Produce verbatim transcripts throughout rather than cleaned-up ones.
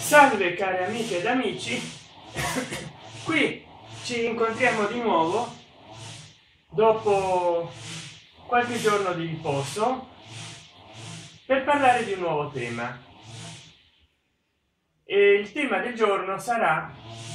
Salve cari amiche ed amici, qui ci incontriamo di nuovo dopo qualche giorno di riposo per parlare di un nuovo tema. E il tema del giorno sarà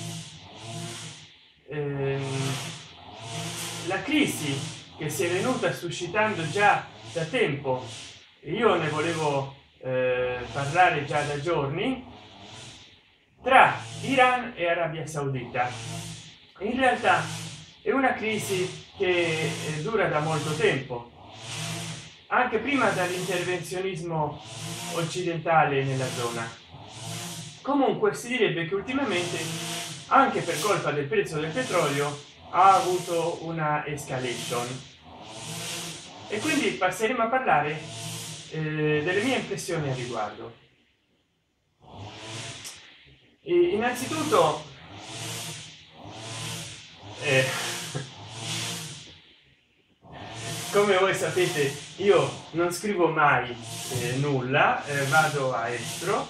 ehm, la crisi che si è venuta suscitando già da tempo. Io ne volevo eh, parlare già da giorni, tra Iran e Arabia Saudita. In realtà è una crisi che dura da molto tempo, anche prima dall'intervenzionismo occidentale nella zona. Comunque si direbbe che ultimamente, anche per colpa del prezzo del petrolio, ha avuto una escalation, e quindi passeremo a parlare eh, delle mie impressioni a riguardo. E innanzitutto eh, come voi sapete io non scrivo mai eh, nulla, eh, vado a estro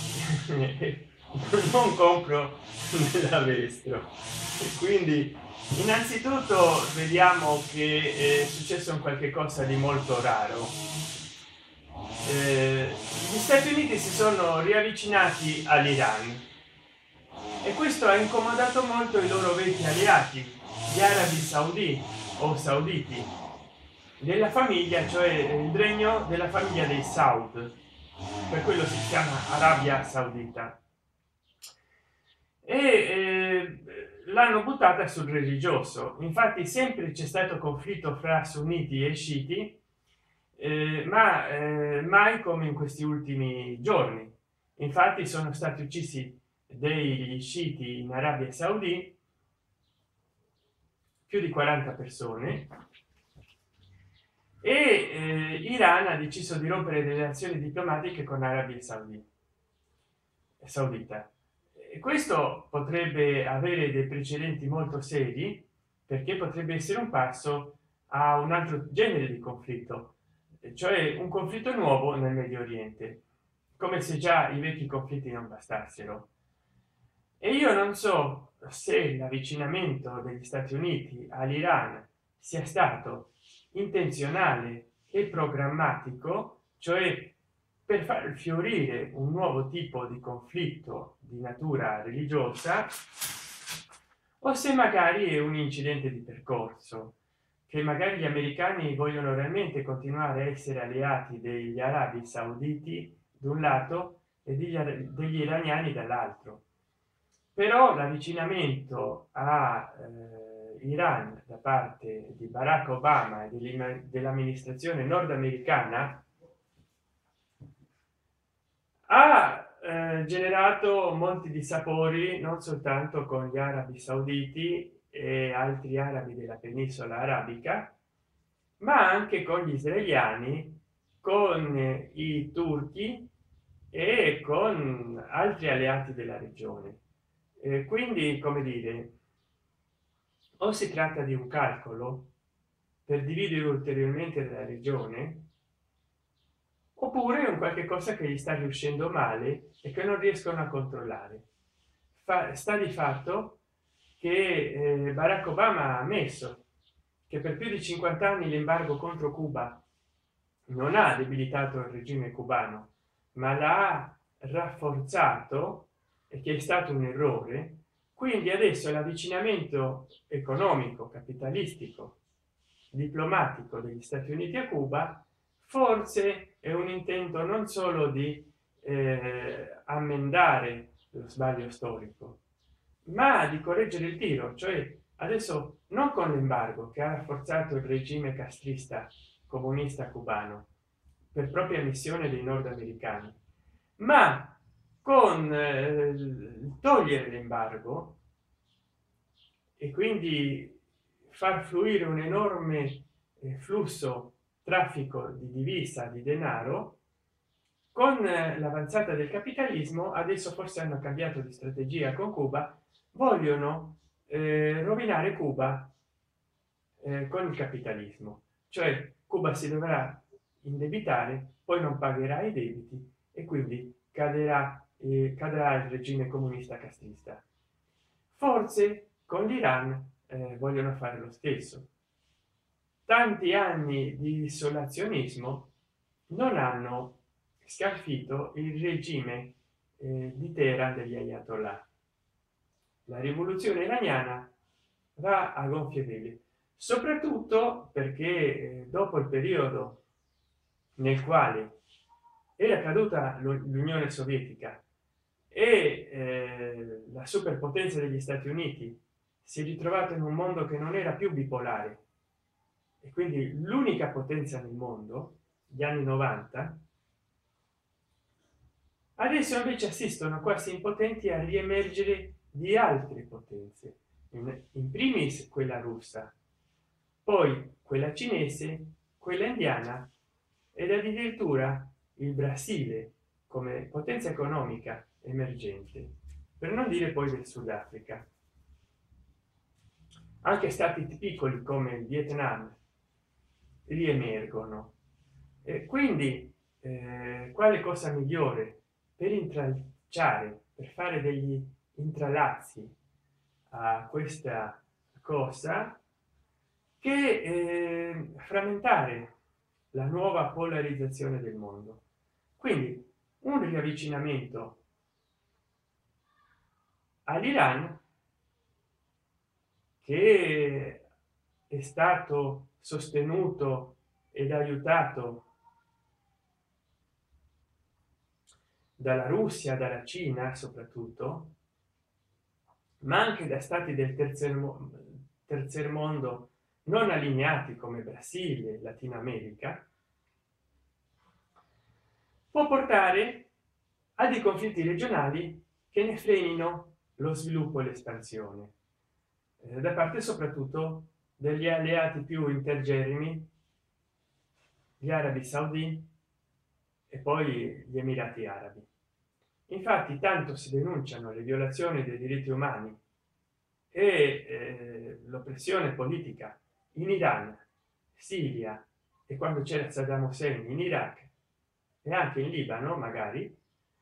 non compro nella vestro, quindi innanzitutto vediamo che è successo un qualche cosa di molto raro. Eh, gli Stati Uniti si sono riavvicinati all'Iran e questo ha incomodato molto i loro vecchi alleati, gli arabi saudi o sauditi della famiglia, cioè il regno della famiglia dei Saud, per quello si chiama Arabia Saudita, e eh, l'hanno buttata sul religioso. Infatti sempre c'è stato conflitto fra sunniti e sciiti, eh, ma eh, mai come in questi ultimi giorni. Infatti sono stati uccisi dei sciiti in Arabia Saudi più di quaranta persone, e eh, Iran ha deciso di rompere le relazioni diplomatiche con Arabia Saudi Saudita. E questo potrebbe avere dei precedenti molto seri, perché potrebbe essere un passo a un altro genere di conflitto, cioè un conflitto nuovo nel Medio Oriente, come se già i vecchi conflitti non bastassero. E io non so se l'avvicinamento degli Stati Uniti all'Iran sia stato intenzionale e programmatico, cioè per far fiorire un nuovo tipo di conflitto di natura religiosa, o se magari è un incidente di percorso, che magari gli americani vogliono realmente continuare a essere alleati degli arabi sauditi da un lato e degli, degli iraniani dall'altro. Però l'avvicinamento a eh, Iran da parte di Barack Obama e dell'amministrazione nordamericana ha eh, generato molti dissapori, non soltanto con gli arabi sauditi e altri arabi della penisola arabica, ma anche con gli israeliani, con eh, i turchi e con altri alleati della regione. Eh, quindi, come dire, o si tratta di un calcolo per dividere ulteriormente la regione, oppure è un qualche cosa che gli sta riuscendo male e che non riescono a controllare. Fa, sta di fatto che eh, Barack Obama ha ammesso che per più di cinquanta anni l'embargo contro Cuba non ha debilitato il regime cubano, ma l'ha rafforzato, e che è stato un errore. Quindi adesso l'avvicinamento economico, capitalistico, diplomatico degli Stati Uniti a Cuba forse è un intento non solo di eh, ammendare lo sbaglio storico, ma di correggere il tiro, cioè adesso non con l'embargo che ha rafforzato il regime castrista comunista cubano per propria missione dei nordamericani, ma con eh, togliere l'embargo e quindi far fluire un enorme eh, flusso traffico di divisa, di denaro. Con eh, l'avanzata del capitalismo adesso forse hanno cambiato di strategia con Cuba, vogliono eh, rovinare Cuba eh, con il capitalismo, cioè Cuba si dovrà indebitare, poi non pagherà i debiti e quindi caderà eh, cadrà il regime comunista castrista. Forse con l'Iran eh, vogliono fare lo stesso. Tanti anni di isolazionismo non hanno scalfito il regime eh, di Teheran degli ayatollah. La rivoluzione iraniana va a gonfie vele, soprattutto perché eh, dopo il periodo nel quale era caduta l'Unione Sovietica e eh, la superpotenza degli Stati Uniti si è ritrovata in un mondo che non era più bipolare, e quindi l'unica potenza nel mondo, gli anni novanta, adesso invece assistono quasi impotenti a riemergere di altre potenze, in, in primis quella russa, poi quella cinese, quella indiana ed addirittura il Brasile come potenza economica emergente, per non dire poi del Sudafrica. Anche stati piccoli come il Vietnam riemergono, e quindi eh, quale cosa migliore per intralciare, per fare degli intralazzi a questa cosa, che eh, frammentare la nuova polarizzazione del mondo. Quindi un riavvicinamento all'Iran, che è stato sostenuto ed aiutato dalla Russia, dalla Cina soprattutto, ma anche da stati del terzo, terzo mondo non allineati come Brasile, Latino America, può portare a dei conflitti regionali che ne frenino lo sviluppo e l'espansione eh, da parte soprattutto degli alleati più intergermi, gli arabi saudi e poi gli emirati arabi. Infatti tanto si denunciano le violazioni dei diritti umani e eh, l'oppressione politica in Iran, Siria e quando c'era Saddam Hussein in Iraq e anche in Libano magari,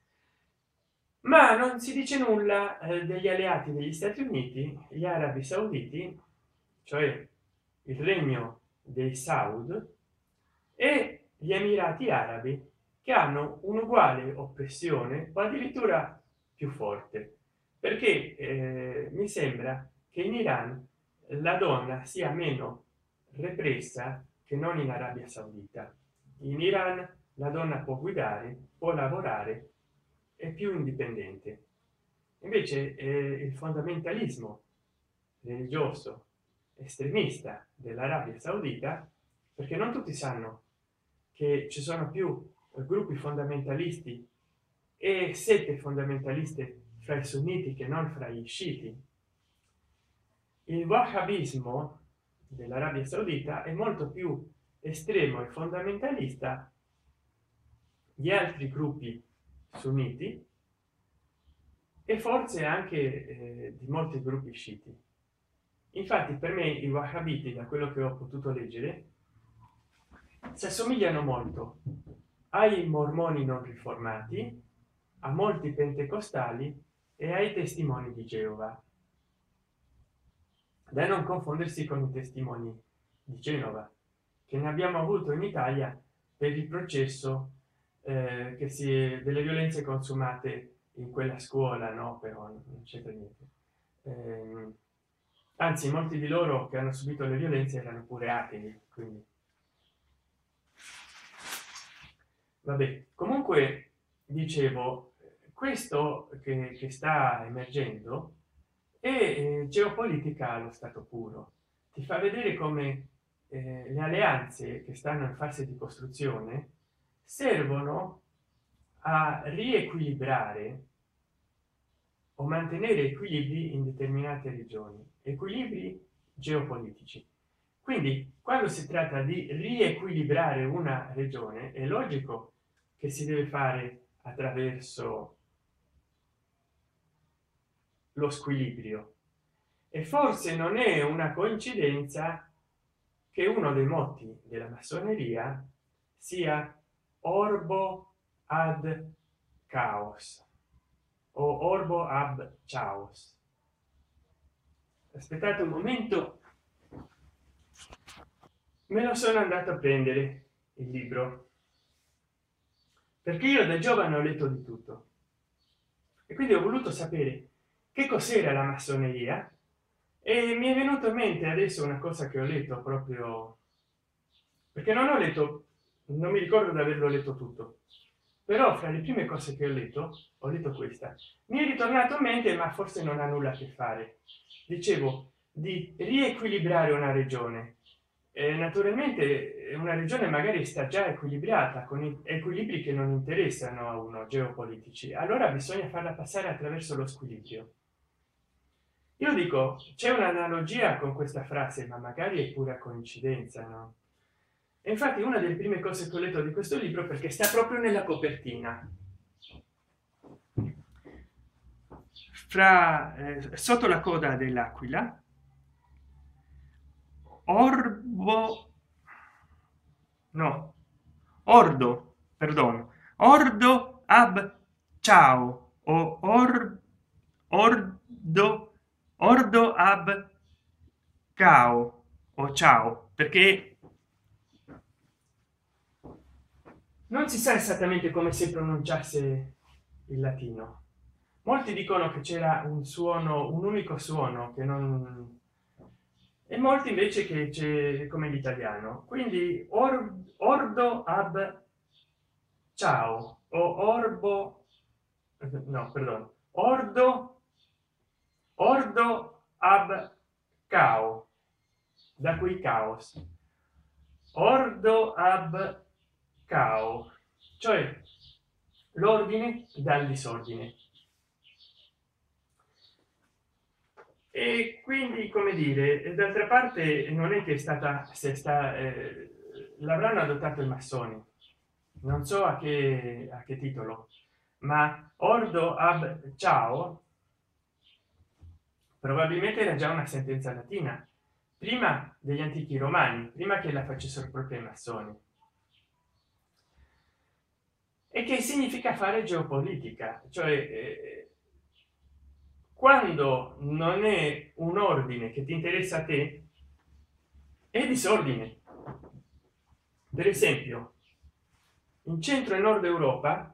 ma non si dice nulla eh, degli alleati degli Stati Uniti, gli arabi sauditi, cioè il regno dei Saud e gli emirati arabi, che hanno un'uguale oppressione o addirittura più forte, perché eh, mi sembra che in Iran la donna sia meno repressa che non in Arabia Saudita. In Iran la donna può guidare, può lavorare, è più indipendente. Invece eh, il fondamentalismo religioso estremista dell'Arabia Saudita, perché non tutti sanno che ci sono più gruppi fondamentalisti e sette fondamentaliste fra i sunniti che non fra gli sciiti. Il wahhabismo dell'Arabia Saudita è molto più estremo e fondamentalista di altri gruppi sunniti e forse anche eh, di molti gruppi sciiti. Infatti per me i wahhabiti, da quello che ho potuto leggere, si assomigliano molto ai mormoni non riformati, a molti pentecostali e ai testimoni di Geova, da non confondersi con i testimoni di Genova, che ne abbiamo avuto in Italia per il processo eh, che si delle violenze consumate in quella scuola, no? Però non c'entra niente. Eh, anzi, molti di loro che hanno subito le violenze erano pure atei, quindi vabbè. Comunque dicevo, questo che, che sta emergendo è eh, geopolitica allo stato puro. Ti fa vedere come eh, le alleanze che stanno in fase di costruzione servono a riequilibrare o mantenere equilibri in determinate regioni, equilibri geopolitici. Quindi quando si tratta di riequilibrare una regione è logico che si deve fare attraverso lo squilibrio, e forse non è una coincidenza che uno dei motti della massoneria sia orbo ad chaos, o orbo ab chaos. Aspettate un momento, me lo sono andato a prendere il libro, perché io da giovane ho letto di tutto e quindi ho voluto sapere che cos'era la massoneria, e mi è venuto in mente adesso una cosa che ho letto proprio, perché non ho letto, non mi ricordo di averlo letto tutto, però fra le prime cose che ho letto ho letto questa. Mi è ritornato in mente, ma forse non ha nulla a che fare. Dicevo di riequilibrare una regione. Eh, naturalmente una regione magari sta già equilibrata con i equilibri che non interessano a uno, geopolitici, allora bisogna farla passare attraverso lo squilibrio. Io dico, c'è un'analogia con questa frase, ma magari è pura coincidenza, no? E infatti una delle prime cose che ho letto di questo libro, perché sta proprio nella copertina, fra eh, sotto la coda dell'aquila, orbo, no, ordo, perdono, ordo ab ciao, o or, ordo, ordo ab cao, o ciao, perché non si sa esattamente come si pronunciasse il latino. Molti dicono che c'era un suono, un unico suono che non, e molti invece che c'è come l'italiano, quindi or, ordo ab ciao o orbo, no perdono, ordo, ordo ab cao, da qui caos, ordo ab cao, cioè l'ordine dal disordine. E quindi, come dire, d'altra parte non è che è stata, se sta eh, l'avranno adottato i massoni, non so a che, a che titolo, ma ordo ab ciao probabilmente era già una sentenza latina prima degli antichi romani, prima che la facessero proprio i massoni, e che significa fare geopolitica, cioè eh, quando non è un ordine che ti interessa a te, è disordine. Per esempio, in centro e nord Europa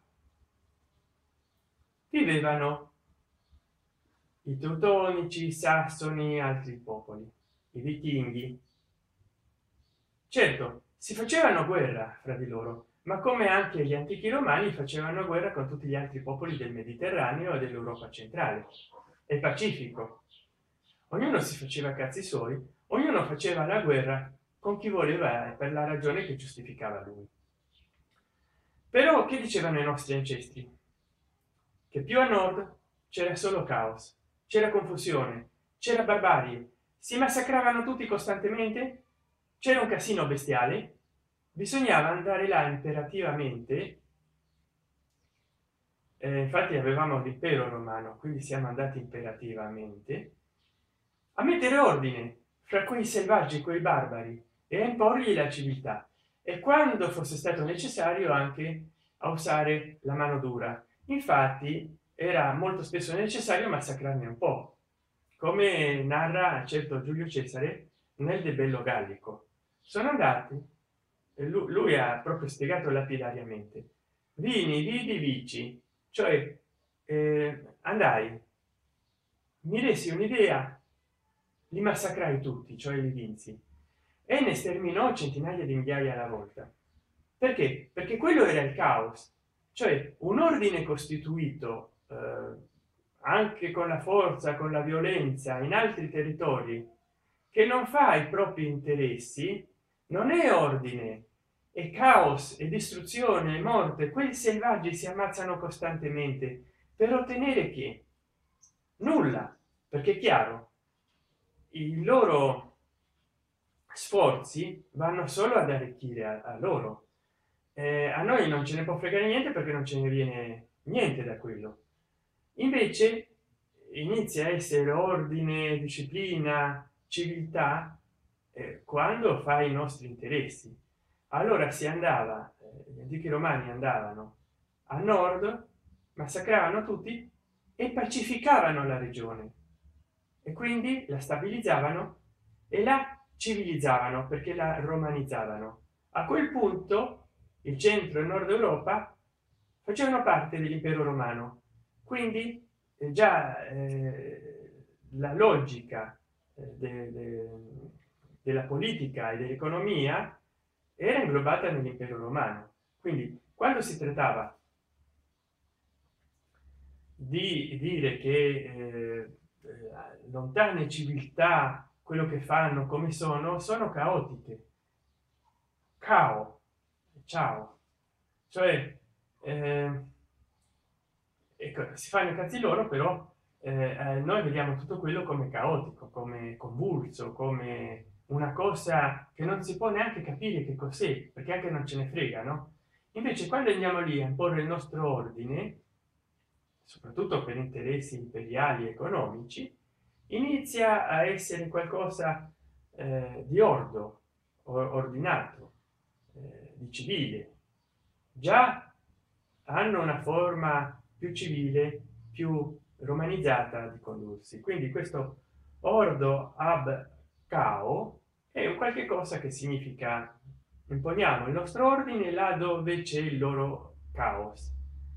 vivevano i teutonici, i sassoni, altri popoli, i vichinghi. Certo, si facevano guerra fra di loro, ma come anche gli antichi romani facevano guerra con tutti gli altri popoli del Mediterraneo e dell'Europa centrale e Pacifico. Ognuno si faceva cazzi suoi, ognuno faceva la guerra con chi voleva e per la ragione che giustificava lui. Però che dicevano i nostri ancestri? Che più a nord c'era solo caos, c'era confusione, c'era barbarie, si massacravano tutti costantemente, c'era un casino bestiale, bisognava andare là imperativamente. Eh, infatti avevamo l'impero romano, quindi siamo andati imperativamente a mettere ordine fra quei selvaggi, quei barbari, e a imporgli la civiltà, e quando fosse stato necessario anche a usare la mano dura. Infatti era molto spesso necessario massacrarne un po', come narra certo Giulio Cesare nel De Bello Gallico. Sono andati, lui, lui ha proprio spiegato lapidariamente, vini, vidi, vici, cioè eh, andai, mi resi un'idea, li massacrai tutti, cioè li vinsi, e ne sterminò centinaia di migliaia alla volta. Perché? Perché quello era il caos, cioè un ordine costituito eh, anche con la forza, con la violenza in altri territori, che non fa i propri interessi, non è ordine, è caos e distruzione e morte. Quelli selvaggi si ammazzano costantemente per ottenere che nulla, perché è chiaro, i loro sforzi vanno solo ad arricchire a, a loro. Eh, a noi non ce ne può fregare niente, perché non ce ne viene niente da quello. Invece inizia a essere ordine, disciplina, civiltà eh, quando fa i nostri interessi. Allora si andava, eh, gli antichi romani andavano a nord, massacravano tutti, e pacificavano la regione e quindi la stabilizzavano e la civilizzavano, perché la romanizzavano. A quel punto il centro e nord Europa facevano parte dell'impero romano, quindi eh, già eh, la logica eh, de, de, della politica e dell'economia era inglobata nell'impero romano. Quindi quando si trattava di dire che eh, eh, lontane civiltà, quello che fanno, come sono, sono caotiche, cao, ciao, cioè eh, ecco, si fanno i cazzi loro, però eh, eh, noi vediamo tutto quello come caotico, come convulso, come una cosa che non si può neanche capire che cos'è, perché anche non ce ne frega, no? Invece quando andiamo lì a imporre il nostro ordine, soprattutto per interessi imperiali economici, inizia a essere qualcosa eh, di ordo, ordinato, eh, di civile. Già hanno una forma più civile, più romanizzata di condursi. Quindi questo ordo ab cao è un qualche cosa che significa imponiamo il nostro ordine là dove c'è il loro caos.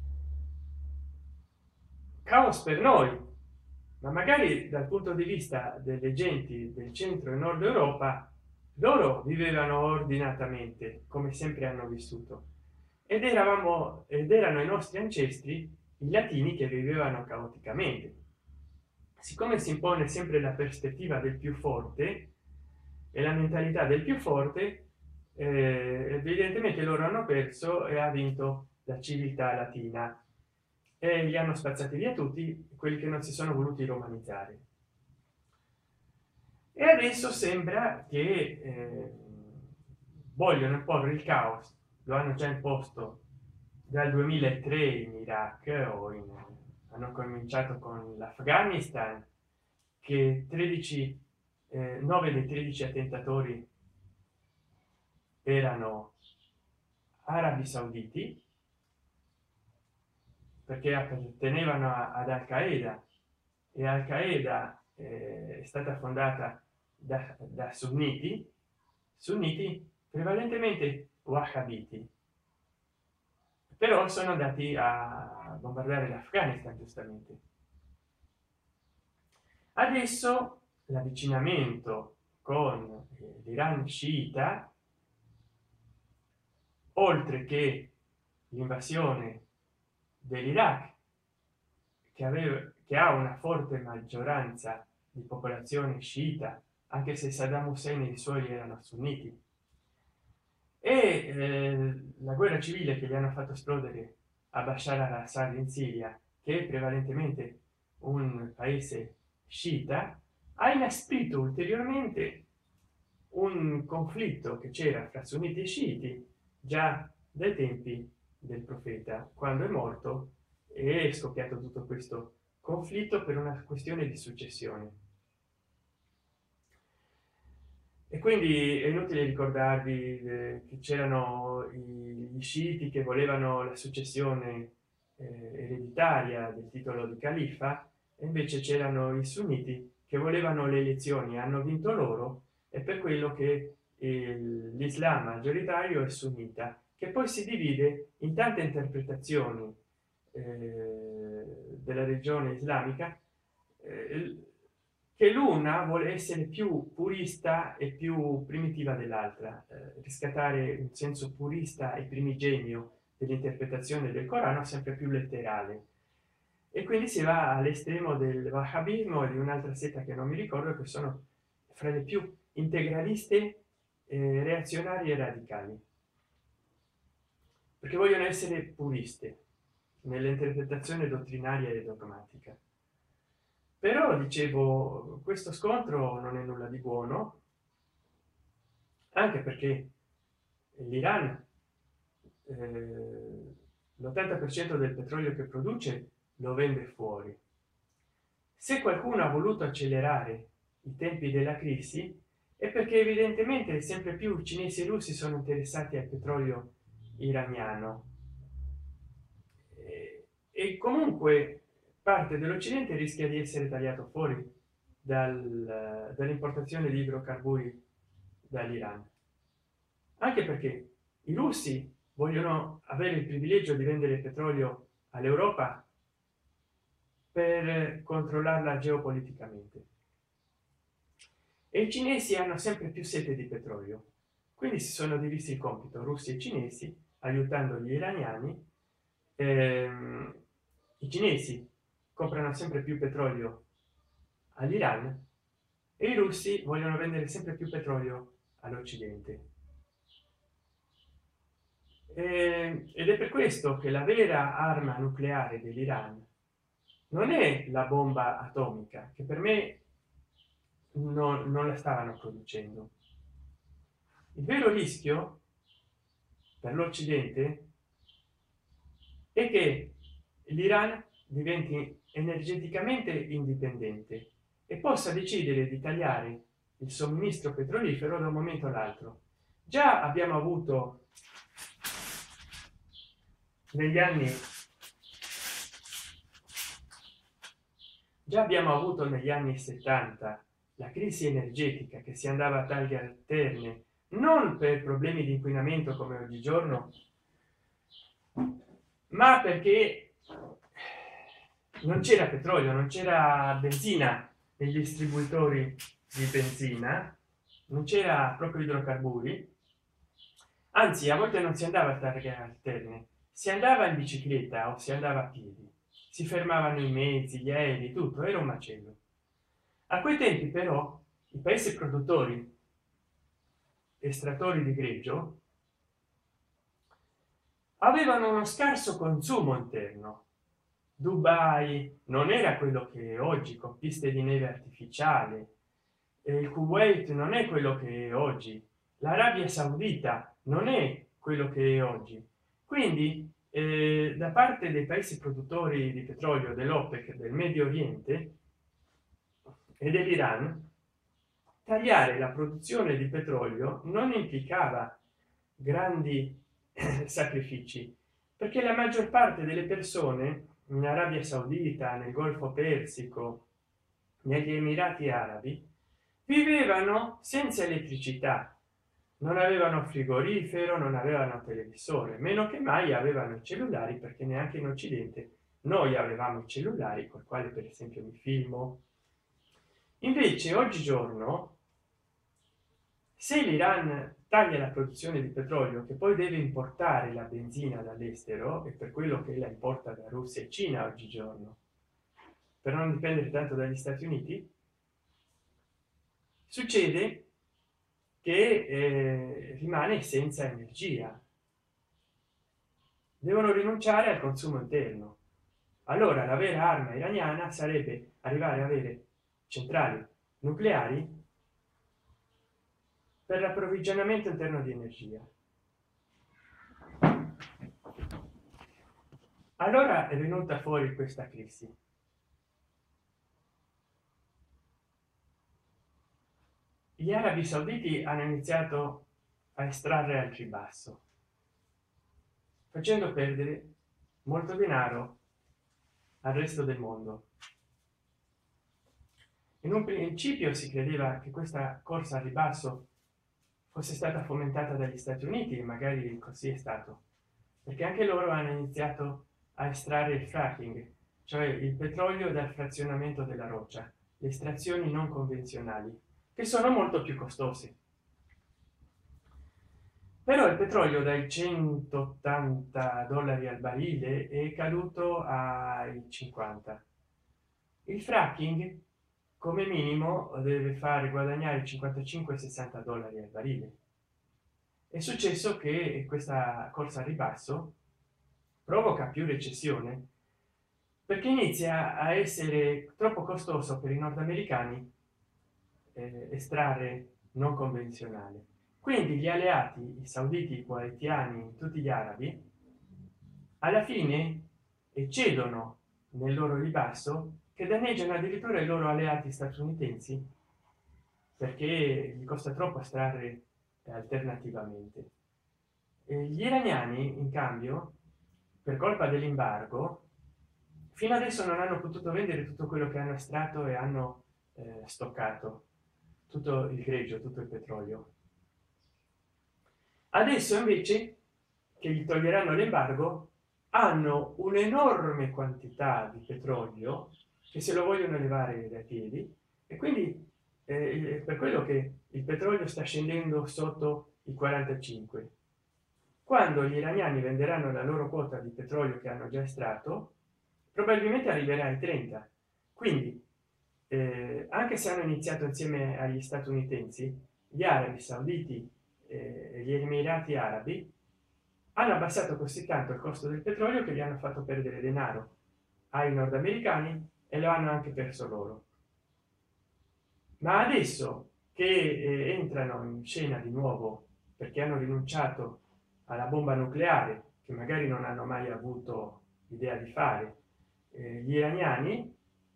Caos per noi, ma magari dal punto di vista delle genti del centro e nord Europa, loro vivevano ordinatamente come sempre hanno vissuto, ed eravamo ed erano i nostri ancestri i latini che vivevano caoticamente. Siccome si impone sempre la prospettiva del più forte e la mentalità del più forte, eh, evidentemente loro hanno perso e ha vinto la civiltà latina e li hanno spazzati via tutti quelli che non si sono voluti romanizzare. E adesso sembra che eh, vogliono imporre il caos, lo hanno già imposto dal duemilatré in Iraq, o in, hanno cominciato con l'Afghanistan, che tredici eh, nove dei tredici attentatori erano arabi sauditi, perché appartenevano ad Al Qaeda, e Al Qaeda eh, è stata fondata da, da sunniti sunniti prevalentemente wahhabiti, però sono andati a bombardare l'Afghanistan. Giustamente adesso l'avvicinamento con l'Iran sciita, oltre che l'invasione dell'Iraq, che aveva che ha una forte maggioranza di popolazione sciita, anche se Saddam Hussein e i suoi erano sunniti, e eh, la guerra civile che gli hanno fatto esplodere a Bashar al-Assad in Siria, che è prevalentemente un paese sciita, ha inasprito ulteriormente un conflitto che c'era fra sunniti e sciiti già dai tempi del profeta. Quando è morto è scoppiato tutto questo conflitto per una questione di successione. E quindi è inutile ricordarvi eh, che c'erano gli sciiti che volevano la successione eh, ereditaria del titolo di califa, e invece c'erano i sunniti che volevano le elezioni, hanno vinto loro, e per quello che l'Islam maggioritario è sunnita, che poi si divide in tante interpretazioni eh, della religione islamica, eh, che l'una vuole essere più purista e più primitiva dell'altra, eh, riscattare un senso purista e primigenio dell'interpretazione del Corano sempre più letterale, e quindi si va all'estremo del wahhabismo e di un'altra setta che non mi ricordo, che sono fra le più integraliste, eh, reazionarie e radicali, perché vogliono essere puriste nell'interpretazione dottrinaria e dogmatica. Però dicevo, questo scontro non è nulla di buono, anche perché l'Iran eh, l'ottanta per cento del petrolio che produce lo vende fuori. Se qualcuno ha voluto accelerare i tempi della crisi è perché evidentemente sempre più cinesi e russi sono interessati al petrolio iraniano, e, e comunque parte dell'Occidente rischia di essere tagliato fuori dal, dall'importazione di idrocarburi dall'Iran, anche perché i russi vogliono avere il privilegio di vendere petrolio all'Europa per controllarla geopoliticamente, e i cinesi hanno sempre più sete di petrolio, quindi si sono divisi il compito, russi e cinesi, aiutando gli iraniani. ehm, I cinesi comprano sempre più petrolio all'Iran e i russi vogliono vendere sempre più petrolio all'Occidente. Eh, ed è per questo che la vera arma nucleare dell'Iran non è la bomba atomica, che per me non, non la stavano producendo. Il vero rischio per l'Occidente è che l'Iran diventi energeticamente indipendente e possa decidere di tagliare il somministro petrolifero da un momento all'altro. Già abbiamo avuto negli anni già abbiamo avuto negli anni settanta la crisi energetica, che si andava a taglie alterne, non per problemi di inquinamento come oggigiorno, ma perché non c'era petrolio, non c'era benzina negli distributori di benzina, non c'era proprio idrocarburi, anzi a volte non si andava a targhe alterne, si andava in bicicletta o si andava a piedi, si fermavano i mezzi, gli aerei, tutto era un macello. A quei tempi però i paesi produttori, estrattori di greggio, avevano uno scarso consumo interno. Dubai non era quello che è oggi, con piste di neve artificiale, e il Kuwait non è quello che è oggi, l'Arabia Saudita non è quello che è oggi. Quindi eh, da parte dei paesi produttori di petrolio, dell'OPEC, del Medio Oriente e dell'Iran, tagliare la produzione di petrolio non implicava grandi sacrifici, perché la maggior parte delle persone in Arabia Saudita, nel Golfo Persico, negli Emirati Arabi, vivevano senza elettricità, non avevano frigorifero, non avevano televisore, meno che mai avevano i cellulari, perché neanche in Occidente noi avevamo i cellulari col quale per esempio mi filmo. Invece oggigiorno, se l'Iran taglia la produzione di petrolio, che poi deve importare la benzina dall'estero, e per quello che la importa da Russia e Cina oggigiorno, per non dipendere tanto dagli Stati Uniti, succede che eh, rimane senza energia, devono rinunciare al consumo interno. Allora la vera arma iraniana sarebbe arrivare a avere centrali nucleari per l'approvvigionamento interno di energia. Allora è venuta fuori questa crisi. Gli arabi sauditi hanno iniziato a estrarre al ribasso, facendo perdere molto denaro al resto del mondo. In un principio si credeva che questa corsa al ribasso fosse stata fomentata dagli Stati Uniti, e magari così è stato, perché anche loro hanno iniziato a estrarre il fracking, cioè il petrolio dal frazionamento della roccia, le estrazioni non convenzionali, che sono molto più costose. Però il petrolio dai centottanta dollari al barile è caduto ai cinquanta. Il fracking come minimo deve fare guadagnare cinquantacinque sessanta dollari al barile. È successo che questa corsa al ribasso provoca più recessione, perché inizia a essere troppo costoso per i nordamericani eh, estrarre non convenzionale. Quindi gli alleati, i sauditi, i kuwaitiani, tutti gli arabi, alla fine eccedono nel loro ribasso, che danneggiano addirittura i loro alleati statunitensi, perché gli costa troppo estrarre alternativamente. E gli iraniani in cambio, per colpa dell'embargo, fino adesso non hanno potuto vendere tutto quello che hanno estratto e hanno eh, stoccato, tutto il greggio, tutto il petrolio. Adesso invece che gli toglieranno l'embargo, hanno un'enorme quantità di petrolio che se lo vogliono levare dai piedi, e quindi eh, per quello che il petrolio sta scendendo sotto i quarantacinque. Quando gli iraniani venderanno la loro quota di petrolio che hanno già estratto, probabilmente arriverà ai trenta. Quindi eh, anche se hanno iniziato insieme agli statunitensi, gli arabi sauditi e eh, gli emirati arabi hanno abbassato così tanto il costo del petrolio che gli hanno fatto perdere denaro ai nordamericani e lo hanno anche perso loro. Ma adesso che eh, entrano in scena di nuovo perché hanno rinunciato alla bomba nucleare, che magari non hanno mai avuto idea di fare, eh, gli iraniani,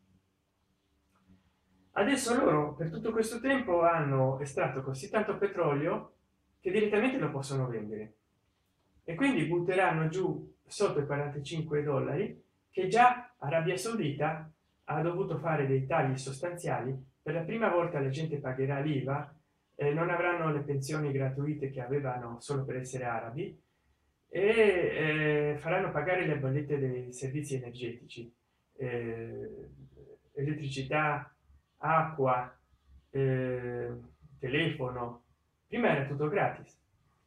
adesso loro per tutto questo tempo hanno estratto così tanto petrolio che direttamente lo possono vendere, e quindi butteranno giù sotto i quarantacinque dollari, che già Arabia Saudita ha dovuto fare dei tagli sostanziali. Per la prima volta la gente pagherà l'iva, eh, non avranno le pensioni gratuite che avevano solo per essere arabi, e eh, faranno pagare le bollette dei servizi energetici, eh, elettricità, acqua, eh, telefono. Prima era tutto gratis,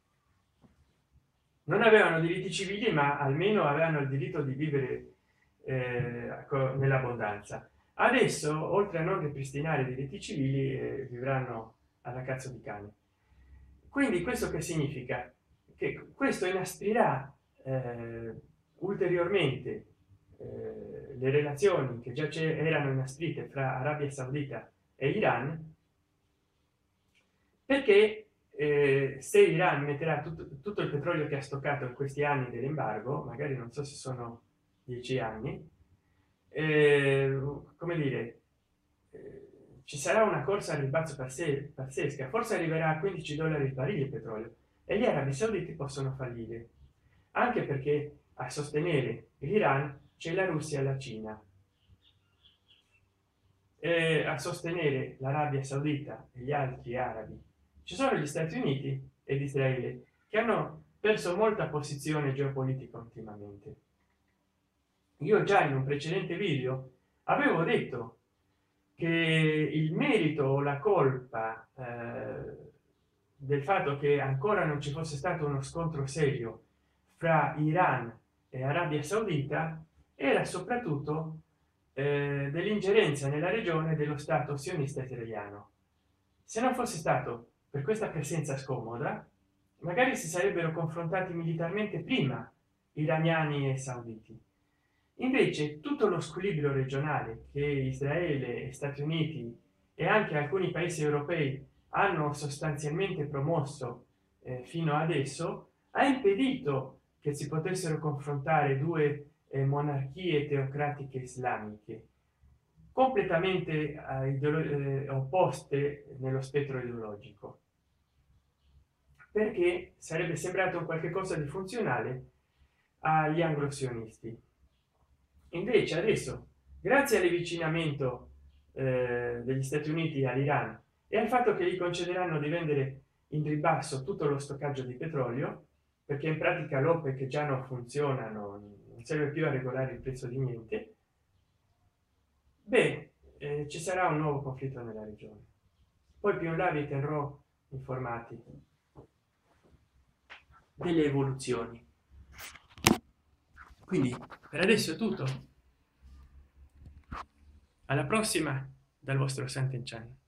non avevano diritti civili, ma almeno avevano il diritto di vivere eh, nell'abbondanza. Adesso, oltre a non ripristinare i diritti civili, eh, vivranno alla cazzo di cane. Quindi questo che significa? Che questo inasprirà eh, ulteriormente eh, le relazioni che già erano inasprite fra Arabia Saudita e Iran, perché eh, se Iran metterà tutto, tutto il petrolio che ha stoccato in questi anni dell'embargo, magari non so se sono dieci anni, eh, come dire, eh, ci sarà una corsa al ribasso pazzesca, forse arriverà a quindici dollari il barile il petrolio, e gli arabi sauditi possono fallire, anche perché a sostenere l'Iran c'è la Russia e la Cina, e a sostenere l'Arabia Saudita e gli altri arabi ci sono gli Stati Uniti ed Israele, che hanno perso molta posizione geopolitica ultimamente. Io già in un precedente video avevo detto che il merito o la colpa eh, del fatto che ancora non ci fosse stato uno scontro serio fra Iran e Arabia Saudita era soprattutto eh, dell'ingerenza nella regione dello Stato sionista israeliano. Se non fosse stato per questa presenza scomoda, magari si sarebbero confrontati militarmente prima iraniani e sauditi. Invece tutto lo squilibrio regionale che Israele e Stati Uniti e anche alcuni paesi europei hanno sostanzialmente promosso eh, fino adesso ha impedito che si potessero confrontare due eh, monarchie teocratiche islamiche completamente eh, eh, opposte nello spettro ideologico, perché sarebbe sembrato qualche cosa di funzionale agli anglo-sionisti. Invece adesso, grazie all'avvicinamento eh, degli Stati Uniti all'Iran e al fatto che gli concederanno di vendere in ribasso tutto lo stoccaggio di petrolio, perché in pratica l'OPEC già non funziona, non serve più a regolare il prezzo di niente, beh, eh, ci sarà un nuovo conflitto nella regione. Poi più in là vi terrò informati delle evoluzioni. Quindi per adesso è tutto. Alla prossima dal vostro Sant'Enchan.